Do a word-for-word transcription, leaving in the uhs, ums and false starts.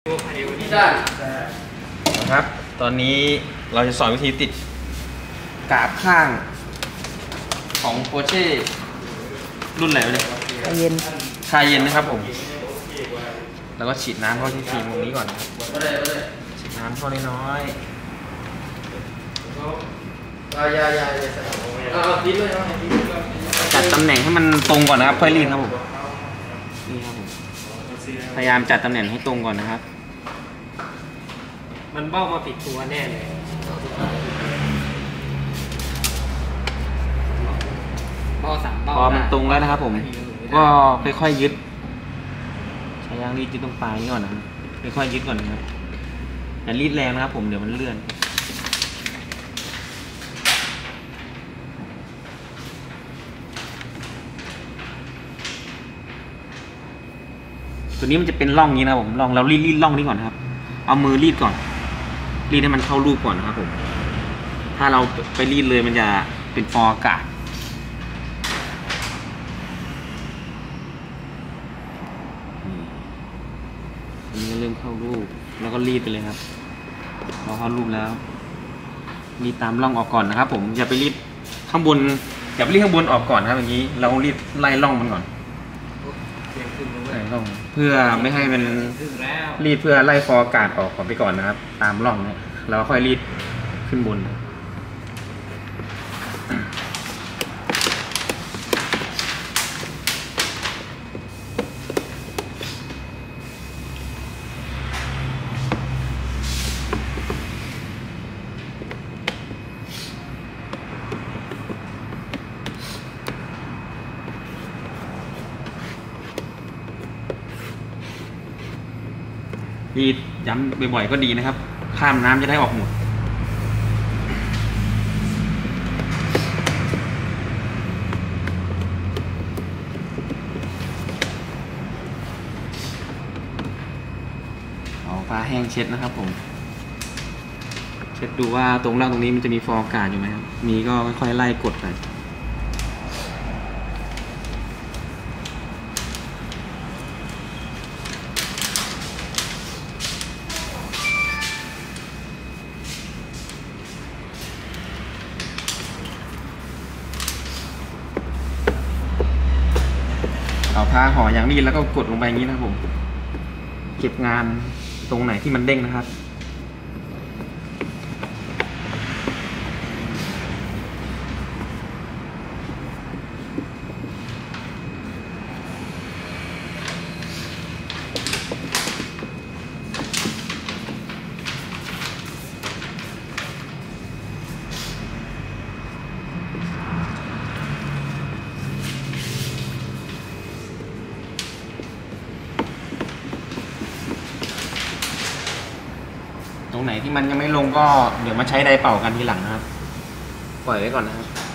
ที่ด้านนะครับตอนนี้เราจะสอนวิธีติดกาบข้างของโปเช่รุ่นไหนเลยชาเย็นชาเย็นนะครับผมแล้วก็ฉีดน้ำเข้าที่ฟิล์มตรงนี้ก่อนนะครับฉีดน้ำเข้าน้อยๆจัดตำแหน่งให้มันตรงก่อนนะครับค่อยรีดครับผมนี่ครับผมพยายามจัดตำแหน่งให้ตรงก่อนนะครับมันเบ้ามาปิดตัวแน่เลยเบ้าสามเบ้าพอมันตรงแล้วนะครับผมก็ค่อยๆยึดใช้ยางรีดยึดตรงปลายนี้ก่อนนะครับค่อยๆยึดก่อนนะครับอย่ารีดแรงนะครับผมเดี๋ยวมันเลื่อนตัวนี้มันจะเป็นร่องนี้นะผมร่องเรารีดรีดร่องนี้ก่อนนะครับเอามือรีดก่อนรีดให้มันเข้ารูปก่อนนะครับผมถ้าเราไปรีดเลยมันจะเป็นฟองอากาศอันนี้เริ่มเข้ารูปแล้วก็รีดไปเลยครับพอเข้ารูปแล้วรีดตามร่องออกก่อนนะครับผมอย่าไปรีดข้างบนอย่าไปรีดข้างบนออกก่อนครับอย่างนี้เรารีดไล่ร่องมันก่อนไล่ร่องเพื่อไม่ให้มันรีดเพื่อไล่ฟองอากาศออกก่อนไปก่อนนะครับตามร่องเนี่ยเราค่อยรีดขึ้นบนรีดย้ำบ่อยๆก็ดีนะครับข้ามน้ำจะได้ออกหมดเอาผ้าแห้งเช็ดนะครับผมเช็ดดูว่าตรงล่างตรงนี้มันจะมีฟองอากาศอยู่ไหมครับมีก็ค่อยๆไล่กดไปเอาผ้าห่ออย่างนี้แล้วก็กดลงไปอย่างนี้นะครับผมเก็บงานตรงไหนที่มันเด้งนะครับตรงไหนที่มันยังไม่ลงก็เดี๋ยวมาใช้ไดร์เป่ากันทีหลังนะครับปล่อยไว้ก่อนนะครับ